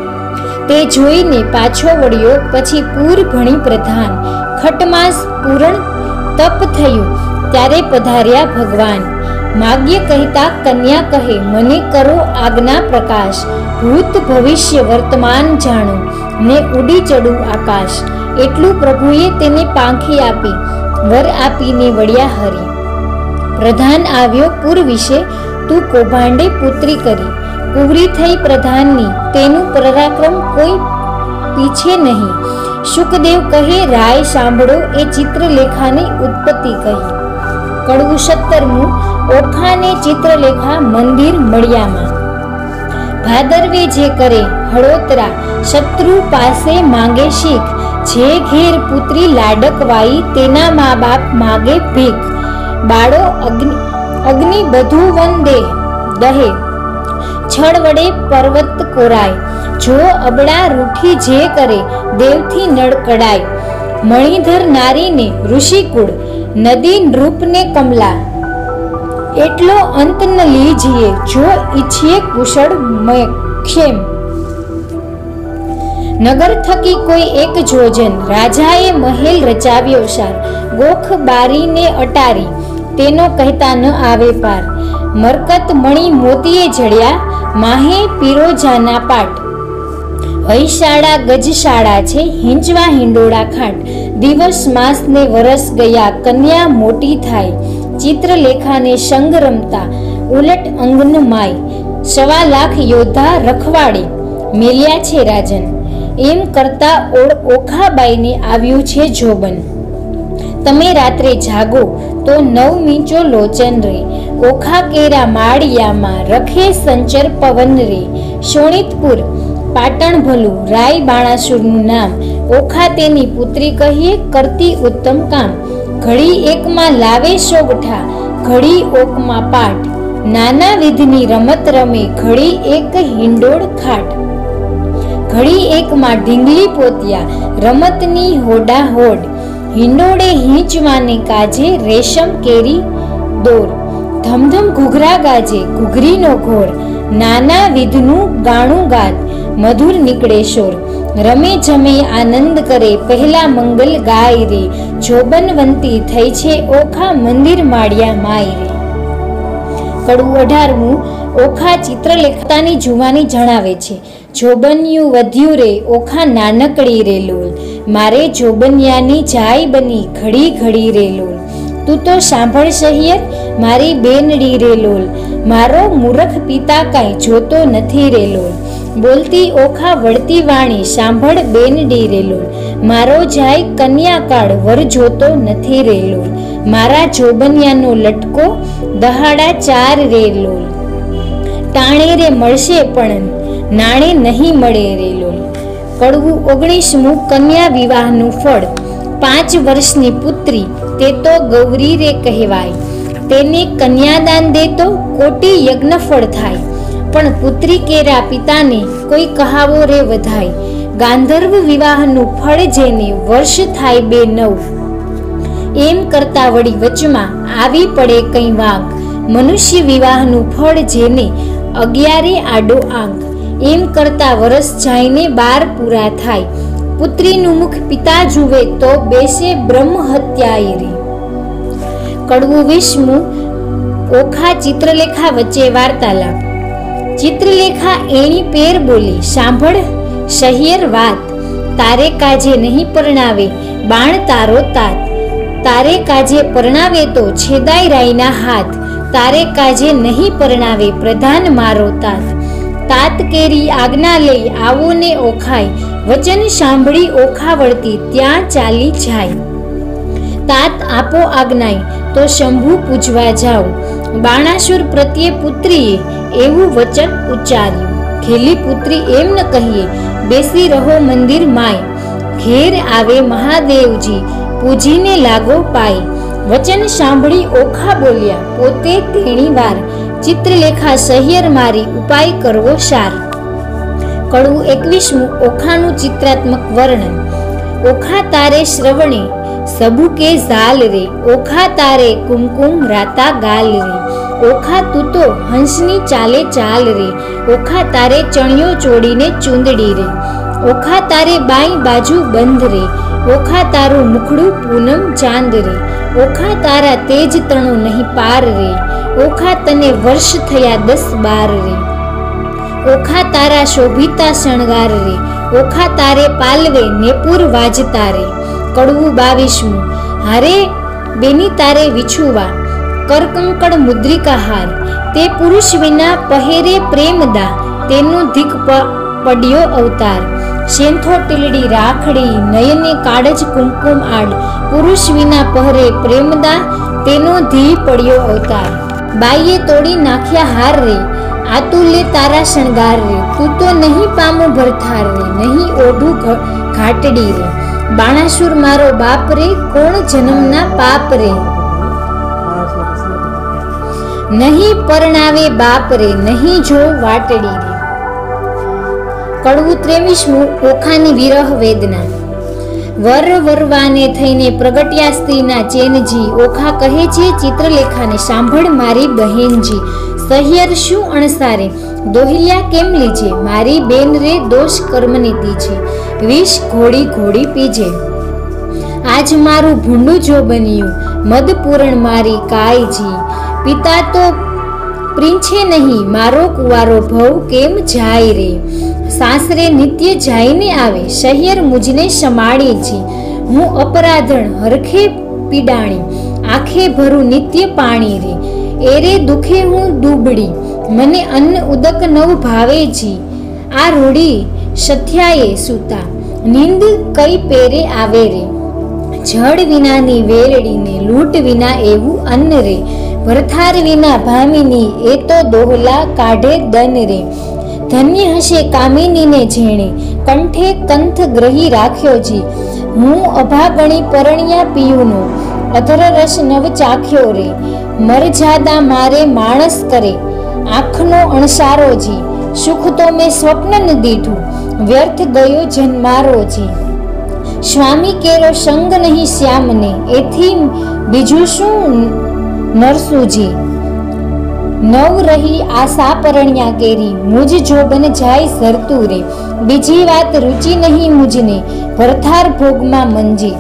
તે જોઈને પાછો વળ્યો પછી પૂર ભણી પ્રધાન, ખટમાસ પૂરણ તપ થયું ત્યારે પધાર્યા ભગવાન. માગ્ય કહેતા કન્યા કહે, મને કરો આજ્ઞા પ્રકાશ, ભૂત ભવિષ્ય વર્તમાન જાણો ને ઉડી ચડું આકાશ. એટલું પ્રભુએ તેને પાંખી આપી, વર આપીને વળ્યા હરી. પ્રધાન આવ્યો પૂર વિશે, તું કૌભાંડે પુત્રી કરી, કુંવરી થઈ પ્રધાનની, તેનું પરાક્રમ કોઈ પીછે નહીં. શુકદેવ કહે, રાય સાંભળો એ ચિત્રલેખાની ઉત્પત્તિ કહી. કડવું સત્તરમું. ઓખાને ચિત્રલેખા મંદિર મળ્યામાં. ભાદરવે જે કરે હળોતરા, શત્રુ પાસે માંગે શીખ, જે ઘેર પુત્રી લાડકવાઈ, તેના મા બાપ માગે ભીખ. બાળો અગ્નિ અગ્નિ બધું વન દે દહે, છળ વડે પર્વત કોરાય, જો અબડા રૂઠી જે કરે દેવથી નળ કડાય. મણિધર નારીને ઋષિકુળ, નદી નૃપને કમલા, એટલો અંત ન લીજીએ જો ઈચ્છીએ કુશળ ક્ષેમ. નગર થકી કોઈ એક જોજન, રાજાએ મહેલ રચાવ્યો સાર, ગોખ બારીને અટારી, તેનો કહેતા ન આવે પાર. મરકત મણી મોતીએ જડ્યા, માહે પીરોજાના પાટ. હૈશાળા ગજશાળા છે, હિંચવા હિંડોળા ખાટ. દિવસ માસ ને વરસ ગયા, કન્યા મોટી થાય, ચિત્રલેખાને સંગ રમતા ઉલટ અંગન માય. સવા લાખ યોદ્ધા રખવાડે મેલ્યા છે રાજન, એમ કરતા ઓખાબાઈને આવ્યું છે જોબન. તમે રાત્રે જાગો તો નવ મીંચો લોચન રે, ઓખા કેરા માળિયામાં રખે સંચર પવન રે. શોણિતપુર પાટણ ભલું, રાય બાણાસુરનું નામ, ઓખા તેની પુત્રી કહીએ કરતી ઉત્તમ કામ. ઘડી એકમાં લાવે સોગઠા, ઘડી ઓકમાં પાટ, નાના વિધની રમત રમે, ઘડી એક હિંડોળ ખાટ. ઘડી એકમાં ઢીંગલી પોતિયા, રમતની હોડા હોડ, હિંડોળે હીંચવાને કાજે રેશમ કેરી દોર. ધમધમ ઘૂઘરા ગાજે ઘૂઘરીનો ઘોર, નાના વિધનું ગાણું ગાત, મધુર નીકળે શોર. રમે જમે આનંદ કરે પહેલા મંગલ ગાય રે, જોબનવંતી થઈ છે ઓખા મંદિર માળિયા માય રે. કડવું અઢારમું. ઓખા ચિત્રલેખતાની જુવાની જણાવે છે. જોબન્યું વધ્યું રે ઓખા નાનકડી રે લોલ, મારે જોબનિયાની જાય બની ઘડી ઘડી રે લોલ. તું તો સાંભળ સહિયર મારી બેનડી રે લોલ, મારો મૂરખ પિતા કાંઈ જોતો નથી રે લોલ. બોલતી ઓખા વળતી વાણી સાંભળ બેનડી રે લોલ, મારો જાય કન્યાકાળ વર જોતો નથી રે લોલ. મારા જોબનિયાનો લટકો દહાડા ચાર રે લોલ, ટાણે રે મળશે પણ નાણે નહીં મળે રે લોલ. કડવું ઓગણીસમું. કન્યા વિવાહનું ફળ. પાંચ વર્ષની પુત્રી તે તો ગૌરી રે કહેવાય, તેને કન્યાદાન દે તો કોટી યજ્ઞ ફળ થાય, પણ પુત્રી કેરા પિતાને કોઈ કહાવો રે વધાય, ગાંધર્વ વિવાહનું ફળ જેને વર્ષ થાય બે નવ, એમ કરતા વળી વચમાં આવી પડે કઈ વાંક, મનુષ્ય વિવાહનું ફળ જેને અગિયારે આડો આંક, એમ કરતા વરસ જાયને બાર પૂરા થાય, પુત્રીનું મુખ પિતા જુએ તો બેસે બ્રહ્મ હત્યાએ રે. કડવું વીસમું ઓખા ચિત્રલેખા વચ્ચે વાર્તાલાપ. ચિત્રલેખા એણી પેર બોલી, સાંભળ શહિયર વાત, તારે કાજે નહીં પરણાવે બાણ તારો તાત, તારે કાજે પરણાવે તો છેદાય રાયના હાથ, તારે કાજે નહીં પરણાવે પ્રધાન મારો તાત, તાત કેરી આજ્ઞા લઈ આવો ને ઓખાય, વચન સાંભળી ઓખા વળતી ત્યાં ચાલી જાય, તાત આપો આજ્ઞાય તો શંભુ પૂજવા જાઉં, બાણાસુર પ્રત્યે પુત્રીએ એવું વચન ઉચ્ચાર્યું, ઘેલી પુત્રી એમ ન કહીએ બેસી રહો મંદિર માય, ઘેર આવે મહાદેવજી પૂજીને લાગો પાય, વચન સાંભળી ઓખા બોલ્યા પોતે તેણી વાર, ચિત્રલેખા સહિયર મારી ઉપાય કરવો સાર. કડવું એકવીસમું ઓખાનું ચિત્રાત્મક વર્ણન. ઓખા તારે શ્રવણે સબુ કે ઝાલ રે, ઓખા તારે કુમકુમ રાતા ગાલ રે, ઓખા તું તો હંસની ચાલે ચાલ રે, ઓખા તારે ચણિયો ચોડીને ચૂંદડી રે, ઓખા તારે બાઈ બાજુ બંધ રે, ઓખા તારું મુખડું પૂનમ ચાંદ રે, ઓખા તારા તેજ તણો નહીં પાર રે, ઓખા તને વર્ષ થયા દસ બાર રે, ઓખા તારા શોભિતા શણગાર રે, ઓખા તારે પાલવે નેપુર વાજતા રે. કડવું બાવીસમું હારે બેની તારે વિછુવા, કરકંકડ મુદ્રિકા હાર, તે પુરુષ વિના પહેરે પ્રેમદા, તેનું ધીક પડ્યો અવતાર, શેંથો ટીલડી રાખડી નયને કાળજ કુમકુમ આડ, પુરુષ વિના પહેરે પ્રેમદા, તેનો ધી પડ્યો અવતાર. બાઈએ તોડી નાખ્યા હાર રે, આતુલે તારા શણગાર રે, તું તો નહીં પામો ભરથાર રે, નહીં ઓઢું ઘાટડી રે, બાણાસુર મારો બાપ રે, કોણ જન્મના પાપ રે, નહીં પરણાવે બાપ રે, નહીં જો વાટડી રે. કડવું ત્રેવીસમું ઓખાની વિરહ વેદના. વર વરવાને થઈને પ્રગટ્યા સ્ત્રીના ચેનજી, ઓખા કહે છે ચિત્રલેખાને, સાંભળ મારી બહેનજી, સહિયર શું અણસારે દોહિયા કેમ લીજે, મારી બેન રે દોષ કર્મની દીજે, વિષ ઘોડી ઘોડી પીજે, આજ મારું ભૂંડું જો બન્યું મદ પૂરણ મારી કાયજી, પિતા તો પ્રીંછે નહીં મારો કુવારો ભવ કેમ જાય રે, સાસરે નિત્ય જાઈને આવે શહિયર મુજને સમાડી છે, હું અપરાધણ હરખે પીડાણી, આંખે ભરું નિત્ય પાણી રે, એરે દુખે હું દુબળી, મને અન્ન ઉદક નવ ભાવે જી, આ રૂડી સથ્યાએ સૂતા, નિંદ કઈ પેરે આવે રે, જળ વિનાની વેલડીને લૂંટ વિના એવું અન્ન રે, ભરથાર વિના ભામિની એ તો દોહલા કાઢે દન રે, ધન્ય હશે કામિનીને જેણે કંઠે કંથ ગ્રહી રાખ્યો જી, હું અભાગણી પરણ્યા પીયુનો અધર રસ નવ ચાખ્યો રે, મરજાદા મારે માણસ કરે આંખનો અણસારો જી, સુખ તો મેં સ્વપ્ન દીઠું વ્યર્થ ગયો જન્મારો જી, સ્વામી કેરો સંગ નહીં શ્યામને, એથી બીજું શું નરસુજી, નવ રહી આશા પરણ્યા કેરી, મુજ જોબન જાય સરતું રે, બીજી વાત રુચિ નહીં મુજને ભરથાર ભોગમાં મંજી,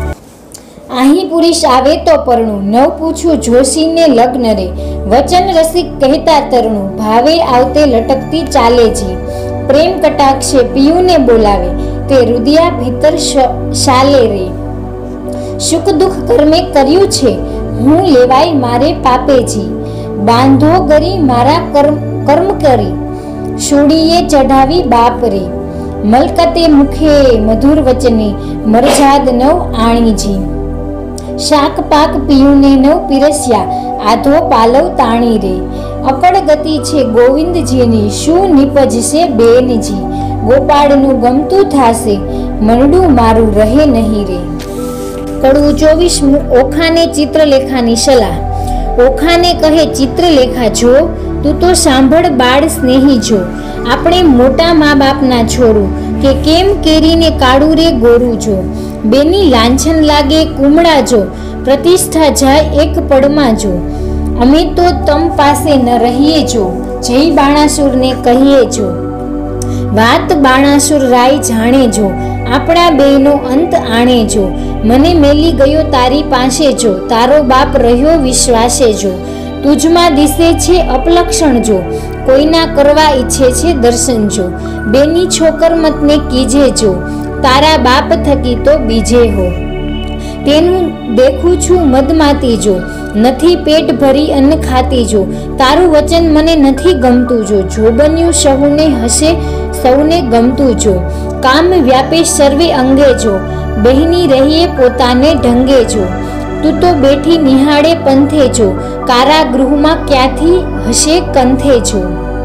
અહીં પુરુષ આવે તો પરણું, નવ પૂછું જોશીને લગ્ન રે, વચન રસિક કહેતા તરણું, ભાવે આવતે લટકતી ચાલે જી, પ્રેમ કટાક્ષે પિયુને બોલાવે, તે રુદિયા ભીતર શાલે રે, સુખ દુઃખ કર્મે કર્યું છે હું લેવાય મારે પાપેજી, બાંધો ગરી મારા કર્મ કર્મ કરી, શોડીએ ચઢાવી બાપ રે, મલકતે મુખે મધુર વચને મરજાદ નવ આણીજી, શાક પાક પીયુને નવ પીરસ્યા આધો પાલવ તાણી રે, અકળ ગતિ છે ગોવિંદજીની શું નિપજશે બેનજી, ગોપાળનું ગમતું થાશે મનડું મારું રહે નહીં રે. કડવું ચોવીસમું ઓખાને ચિત્રલેખાની સલાહ. ઓખાને કહે ચિત્રલેખા જો, તું તો સાંભળ બાળ સ્નેહી જો. આપણે મોટા મા બાપના છોરું, કે કેમ કેરીને કાળું રે ગોરું જો. બેની લાંછન લાગે કુમળા જો, પ્રતિષ્ઠા જાય એક પડમાં જો. અમે તો તમ પાસે ન રહીએ જો, જય બાણાસુરને કહીએ જો. વાત બાણાસુર રાય જાણે જો, આપણા બેયનો અંત આણે જો. મને મેલી ગયો તારી પાસે જો, તારો બાપ રહ્યો વિશ્વાસે જો. તુજમાં દિશે છે અપલક્ષણ જો, કોઈના કરવા ઈચ્છે છે દર્શન જો. બેની છોકર મતને કીજે જો, તારા બાપ થકી તો બીજે હો. તેનું દેખું છું મદમાતી જો, નથી પેટ ભરી અન્ન ખાતી જો. તારું વચન મને નથી ગમતું જો, જો બન્યું સૌને હશે સૌને ગમતું જો. કામ વ્યાપે સર્વે અંગે જો, બહેની રહીએ પોતાને ઢંગે જો. તું તો બેઠી નિહાળે પંથે જો, કારાગૃહમાં ક્યાંથી હશે કંથે જો.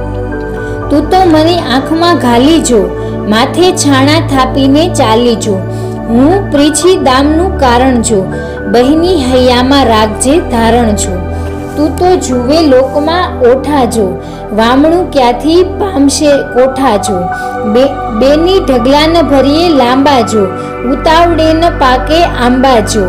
તું તો મને આંખમાં ઘાલી જો, માથે છાણા થાપીને ચાલી જો. હું પ્રીછી દામનું કારણ જો, બહેની હૈયામાં રાખજે ધારણ જો. તું તો જુએ લોકમાં ઓઠા જો, વામણું ક્યાંથી પામશે કોઠા જો. બે બેની ઢગલા ન ભરીએ લાંબા જો, ઉતાવળે ન પાકે આંબા જો.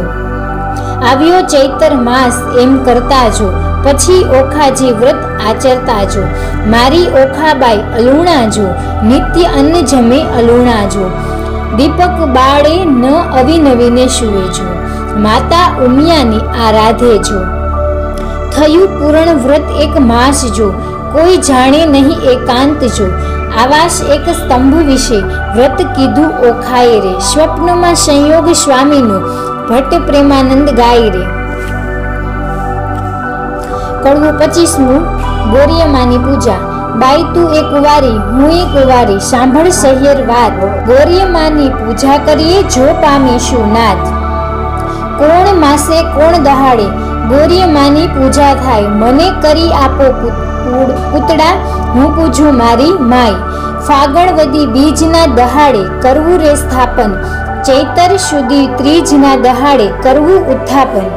આવ્યો ચૈતર માસ એમ કરતા જો, પછી ઓખાજી વ્રત આચરતા જો. મારી ઓખાબાઈ અલુણા જો, નિત્ય અન્ન જમે અલુણા જો. દીપક બાળે ન અવિનવીને સુવે જો, માતા ઉમિયાની આરાધે જો. થયું પૂરણ વ્રત એક માસ જો, કોઈ જાણે નહીં એકાંત જો. આવાસ એક સ્તંભ વિશે વ્રત કીધું ઓખાએ રે. સ્વપ્નમાં સંયોગ સ્વામીનો ભટ્ટ પ્રેમાનંદ ગાય રે. કડવું પચીસમું ગોરિયમાની પૂજા. બાઈ તું એ કુંવારી, હું એ કુંવારી, સાંભળ સહિયર વાત. ગોરિયમાની પૂજા કરીએ જો પામીશું નાથ. કોણ માસે કોણ દહાડે ગોરિયમાની પૂજા થાય. મને કરી આપો પૂતળા, હું પૂજું મારી માય. ફાગણ વદી બીજના દહાડે કરવું રે સ્થાપન. ચૈતર સુધી ત્રીજના દહાડે કરવું ઉત્થાપન.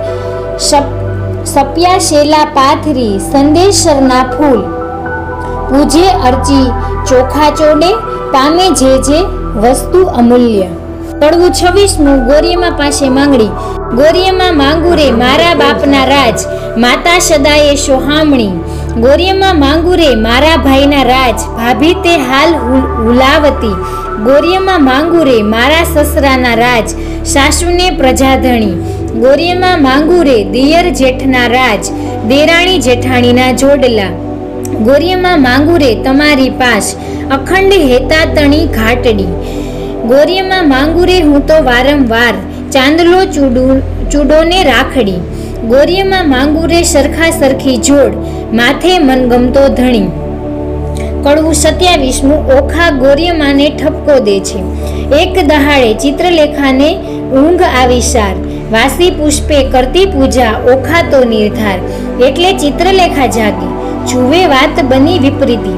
સપ્યા શેલા પાથરી સંદેશરના ફૂલ, પૂજે અર્ચી ચોખા ચોડે, પામે જે જે વસ્તુ અમૂલ્ય. કડવું છવ્વીસમું ગોરિયમા પાસે માંગણી. ગોરિયમા માંગુ રે મારા બાપના રાજ, માતા સદાએ સોહામણી. ગોરિયમા માંગુ રે મારા ભાઈના રાજ, ભાભી તે હાલ હુલાવતી. ગોરિયમા માંગુ રે મારા સસરાના રાજ, સાસુને પ્રજાધણી. ગોરિયમા માંગુ રે દિયર જેઠના રાજ, દેરાણી જેઠાણીના જોડલા. ગોરિયમા માંગુ રે તમારી પાસ, અખંડ હેતા તણી ઘાટડી. ગોરિયમા માંગુ રે હું તો વારંવાર, ચાંદલો ચૂડું ચૂડોને રાખડી. ગોરિયમા માંગુ રે સરખા સરખી જોડ, માથે મનગમતો ધણી. કડવું સત્યાવીસમું ઓખા ગોરિયમાને ઠપકો દે છે. એક દહાડે ચિત્રલેખાને ઊંઘ આવી સાર, વાસી પુષ્પે કરતી પૂજા ઓખા તો નિર્ધાર. એટલે ચિત્રલેખા જાગી, જુએ વાત બની વિપરીતી.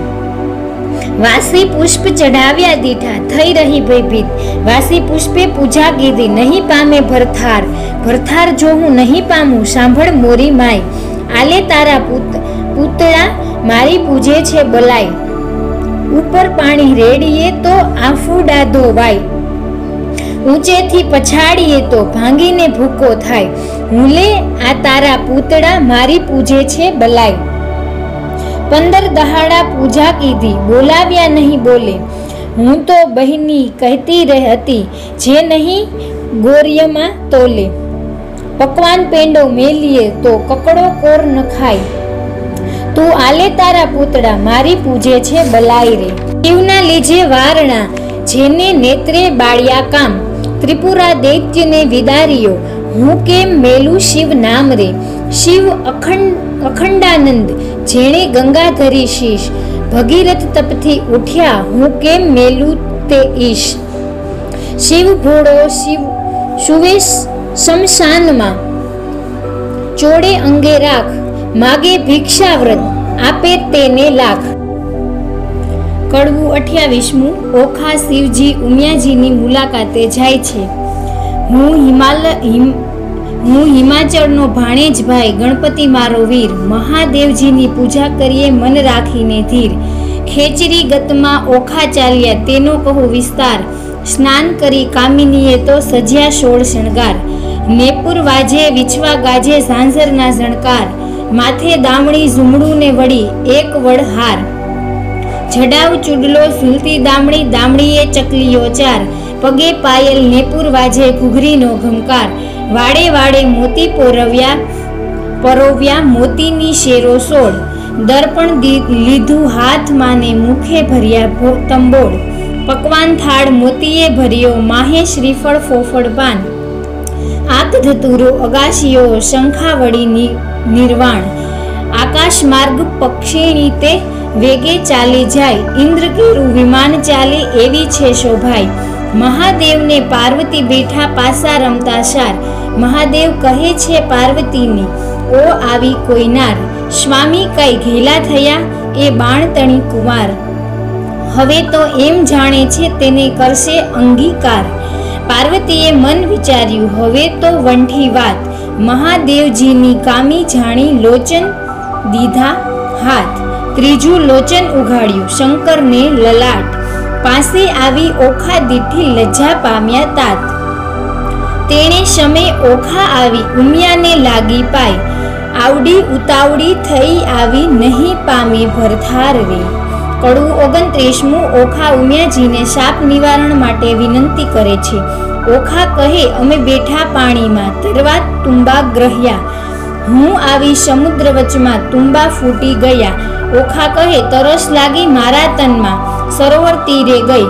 વાસી પુષ્પ ચઢાવ્યા દીઠા, થઈ રહી ભયભીત. વાસી પુષ્પે પૂજા કીધી, નહીં પામે ભરથાર. ભરથાર જો હું નહીં પામું, સાંભળ મોરી માય. આલે તારા પૂત પૂતળા મારી પૂજે છે બલાય. ઉપર પાણી રેડીએ તો આંફુડા ધોવાય, ઊંચેથી પછાડીએ તો ભાંગીને ભૂકો થાય. હુંલે આ તારા પૂતળા મારી પૂજે છે બલાય. પંદર દહાડા પૂજા કીધી, બોલાવ્યા નહીં બોલે. હું તો બહેની કહેતી રહી હતી, જે નહીં ગોરિયમાં તોલે. પકવાન પેંડો મેલીએ તો કકડો કોર ન ખાય. તું આલે તારા પૂતળા મારી પૂજે છે બલાઈ રે. શિવના લીજે વારણા, જેને નેત્રે બાળ્યા કામ. ત્રિપુરા દૈત્યને વિદાર્યો, હું કેમ મેલું શિવ નામ રે. શિવ અખંડ અખંડાનંદ, જેણે ગંગાધરી શીશ. ભગીરથ તપથી ઉઠ્યા, હું કેમ મેલું તે ઈશ. શિવ ભોળો શિવ સુવેશ શમશાનમાં, ચોડે અંગે રાખ. માગે ભિક્ષાવ્રત, આપે તેને લાખ. કડવું અઠ્યાવીસમું ઓખા શિવજી ઉમિયાજીની મુલાકાતે જાય છે. હું હિમાલ હિમ હું હિમાચળનો ભાણેજભાઈ, ગણપતિ મારો વીર, મહાદેવજીની પૂજા કરીએ મન રાખીને ધીર. ખેચરી ગતમાં ઓખા ચાલ્યા તેનો કહું વિસ્તાર, સ્નાન કરી કામિનીએ તો સજ્યા સોળ શણગાર. નેપુર વાજે વિછવા ગાજે ઝાંઝરના ઝણકાર, માથે દામણી ઝુમડું ને વળી એક વડ હાર. જડાવ ચૂડલો ઝૂલતી દામણી, દામણીએ ચકલીઓ ચાર, પગે પાયલ નેપુર વાજે ઘૂઘરીનો ઘમકાર. વાડે વાડે મોતી પોરવ્યા પરોવ્યા મોતીની શેરો સોળ, દર્પણ લીધું હાથમાં ને મુખે ભર્યા તંબોળ. પકવાન થાળ મોતીએ ભર્યો, માહે શ્રીફળ ફોફળ પાન. આક ધતુરો અગાશીઓ શંખાવળી નિર્વાણ, આકાશ માર્ગ પક્ષીણી તે વેગે ચાલી જાય. ઇન્દ્ર કેરું વિમાન ચાલે એવી છે શોભાઈ, મહાદેવને પાર્વતી બેઠા પાસા રમતા સાર. મહાદેવ કહે છે પાર્વતીને ઓ આવી કોઈ નાર, સ્વામી કઈ ઘેલા થયા એ બાણતણી કુમાર. હવે તો એમ જાણે છે તેને કરશે અંગીકાર. પાર્વતીએ મન વિચાર્યું હવે તો વંઠી વાત, મહાદેવજીની કામી જાણી લોચન દીધા હાથ. ત્રીજું લોચન ઉઘાડ્યું શંકરને લલાટ, પાસે આવી ઓખા દીઠી લજ્જા પામ્યા તાત. તેણે શમે ઓખા આવી ઉમિયાને લાગી પાય, આવડી ઉતાવળી થઈ આવી નહીં પામી ભરથાર રે. કડવું ઓગણત્રીસમું ઓખા ઉમિયાજીને શાપ નિવારણ માટે વિનંતી કરે છે. ઓખા કહે અમે બેઠા પાણીમાં તરવા તુંબા ગ્રહ્યા, હું આવી સમુદ્ર વચમાં તુંબા ફૂટી ગયા. ઓખા કહે તરસ લાગી મારા તનમાં સરોવર તીરે ગઈ,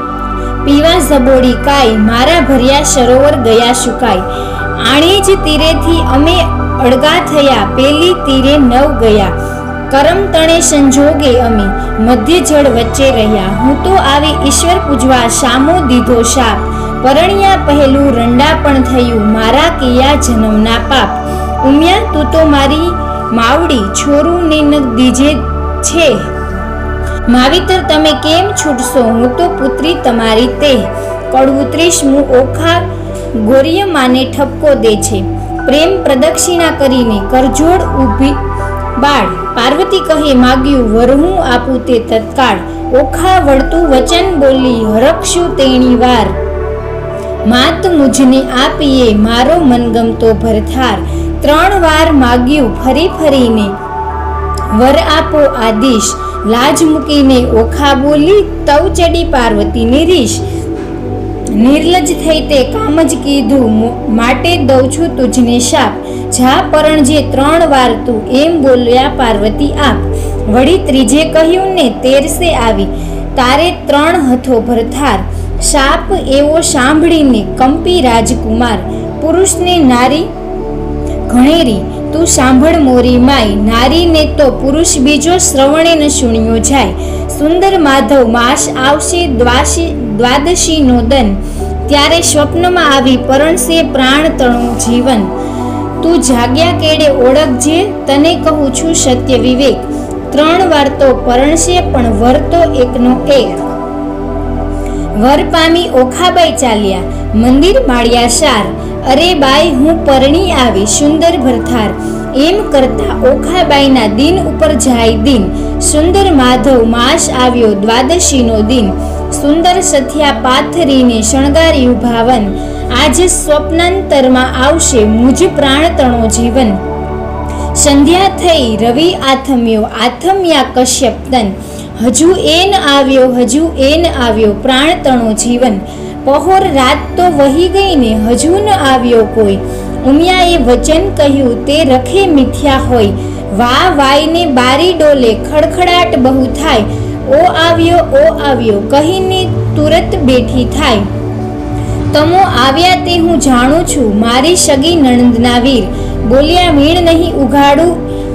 પીવા ઝબોડી કાઈ મારા ભર્યા સરોવર ગયા સુકાઈ. આણી જ તીરેથી અમે અળગા થયા પેલી તીરે નવ ગયા, કરમ તણે સંજોગે અમે મધ્ય જળ વચ્ચે રહ્યા. હું તો આવી ઈશ્વર પૂજવા શામો દીધો શાપ, પરણ્યા પહેલું રંડા પણ થયું મારા કિયા જન્મના પાપ. ઉમિયા તું તો મારી માવડી છોરું ને ન દીજે છે, માવિતર તમે કેમ છૂટશો હું તો પુત્રી તમારી તે. કડવું ત્રીસમું ઓખા ગોરિયમાને ઠપકો દે છે, પ્રેમ પ્રદક્ષિણા કરીને કરજોડ ઊભી બાળ. પાર્વતી કહે માગ્યું વરહું આપું તે તત્કાળ, ઓખા વળતું વચન બોલી હરખશું તેણી વાર. માત મુજને આપીએ મારો મનગમતો ભરથાર, ત્રણ વાર માગ્યું ફરી ફરીને વર આપો આદેશ. લાજ મૂકીને ઓખા બોલી તવ ચડી પાર્વતીની રીશ, નિર્લજ થઈ તે કામ જ કીધું માટે દઉં છું તુજને શાપ. જા પરણજે ત્રણ વાર તું એમ બોલ્યા પાર્વતી આપ. વળી ત્રીજે કહ્યું ને તેરસે આવી તારે ત્રણ હથો ભરથાર, શાપ એવો સાંભળીને કંપી રાજકુમાર. પુરુષને નારી ઘણેરી તું સાંભળ મોરી માય, નારીને તો પુરુષ બીજો શ્રવણે ન સુણ્યો જાય. સુંદર માધવ માસ આવશે દ્વાસી દ્વાદશી નો દન, ત્યારે સ્વપ્નમાં આવી પરણશે પ્રાણ તણું જીવન. તું જાગ્યા કેડે ઓળખજે તને કહું છું સત્ય વિવેક, ત્રણ વાર તો પરણશે પણ વર તો એકનો એક. વર પામી ઓખાબાઈ ચાલ્યા મંદિર માળ્યા સાર, અરે બાઈ હું પરણી આવી સુંદર ભરથાર. એમ કરતા ઓખાબાઈના દિન ઉપર જાય દિન, સુંદર માધવ માસ આવ્યો દ્વાદશીનો દિન. સુંદર સથિયા પાથરીને શણગાર્યું ભાવન, આજ સ્વપ્નાંતરમાં આવશે મુજ પ્રાણતણો જીવન. સંધ્યા થઈ રવિ આથમ્યો આથમ્યા કશ્યપ તન, હજુ એન આવ્યો હજુ એન આવ્યો પ્રાણતણો જીવન. પહોર રાત તો વહી ગઈ ને હજુ ન આવ્યો કોઈ, ઉમિયાએ વચન કહ્યું તે રખે મિથ્યા હોય. વા વાઈને બારી ડોલે ખડખડાટ બહુ થાય, ઓ આવ્યો ઓ આવ્યો કહીને તુરત બેઠી થાય. તમો આવ્યા તે હું જાણું છું મારી સગી નણંદના વીર, બોલ્યા વીણ નહીં ઉઘાડું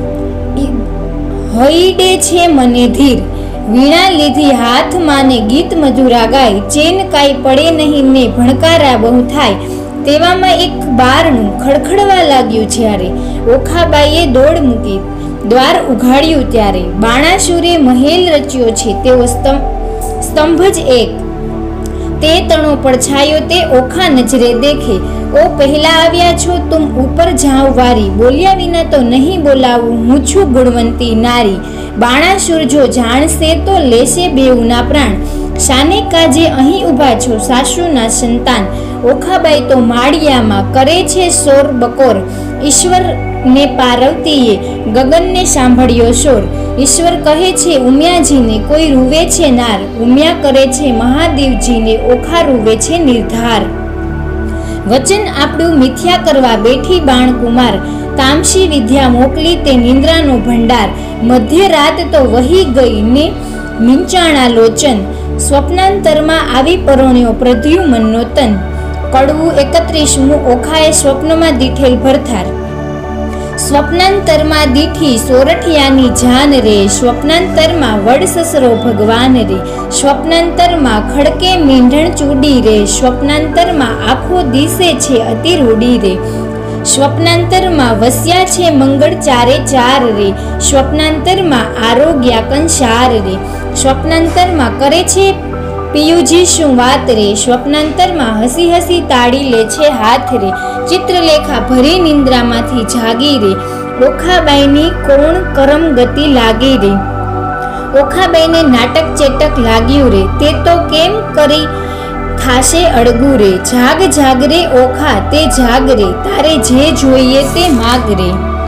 હઈડે છે મને ધીર. વીણા લીધી હાથ માને ગીત મધુરા ગાય, ચેન કાંઈ પડે નહીં ને ભણકારા બહુ થાય. તેવામાં એક બારણું ખડખડવા લાગ્યું જ્યારે, ઓખાબાઈએ દોડ મૂકી દ્વાર ઉઘાડ્યું ત્યારે. બાણાસુરે મહેલ રચ્યો છે તેવો સ્તંભ જ એક, તે તણો પડછાયો તે ઓખા નજરે દેખે. ઓ પહેલા આવ્યા છો તુમ ઉપર જાઓ વારી, બોલ્યા વિના તો નહીં બોલાવું હું છું ગુણવંતી નારી. બાણાસુર જો જાણશે તો લેશે બેઉના પ્રાણ, શાને કાજે અહીં ઊભા છો સાસુના સંતાન. ઓખાબાઈ તો માળિયામાં કરે છે શોર બકોર, ઈશ્વર ને પાર્વતીએ ગગનને સાંભળ્યો શોર. ઈશ્વર કહે છે ઉમિયાજીને કોઈ રૂવે છે નાર, ઉમિયા કરે છે મહાદેવજીને ઓખા રૂવે છે નિર્ધાર. વચન આપણું મિથ્યા કરવા બેઠી બાણકુમાર, તામસી વિદ્યા મોકલી તે નિંદ્રાનો ભંડાર. મધ્ય રાત તો વહી ગઈ ને મિંચાણા લોચન, સ્વપ્નાંતરમાં આવી પરોણ્યો પ્રદ્યુમનનો તન. કડવું એકત્રીસમું ઓખાએ સ્વપ્નમાં દીઠેલ ભરથાર. સ્વપ્નાંતરમાં દીઠી સોરઠિયાની જાન રે, સ્વપ્નાંતરમાં વડ સસરો ભગવાન રે. સ્વપ્નાંતરમાં ખડકે મીંઢણ ચૂડી રે, સ્વપ્નાંતરમાં આખો દિશે છે અતિ રૂડી રે. સ્વપ્નાંતરમાં વસ્યા છે મંગળ ચારે ચાર રે, સ્વપ્નાંતરમાં આરોગ્યા કંસાર રે. સ્વપ્નાંતરમાં કરે છે પિયુજી શું વાત રે, સ્વપ્નાંતરમાં હસી હસી તાળી લે છે હાથ રે. ચિત્રલેખા ભરી નિંદ્રામાંથી જાગી રે, ઓખાબાઈની કોણ કરમ ગતિ લાગી રે. ઓખાબાઈને નાટક ચેટક લાગ્યું રે, તે તો કેમ કરી થાશે અડગું રે. જાગ જાગ રે ઓખા તે જાગ રે, તારે જે જોઈએ તે માગ રે.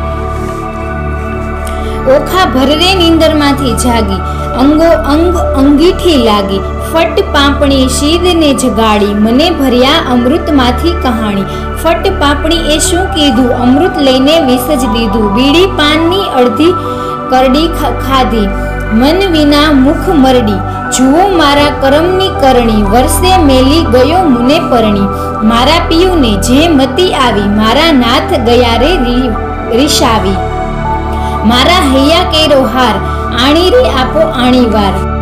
ઓખા ભરરે નીંદરમાંથી જાગી, અંગો અંગ અંગીઠી લાગી. ફટ પાપણી શીદને જગાડી, મને ભર્યા અમૃતમાંથી કહાણી. ફટ પાપણી એ શું કીધું, અમૃત લઈને વિસ જ દીધું. બીડી પાનની અડધી કરડી ખાધી, મન વિના મુખ મરડી. જુઓ મારા કરમની કરણી, વર્ષે મેલી ગયો મુને પરણી. મારા પિયુને જે મતી આવી, મારા નાથ ગયા રે રીસાવી. મારા હૈયા કેરો હાર, આણી રે આપો આણીવાર.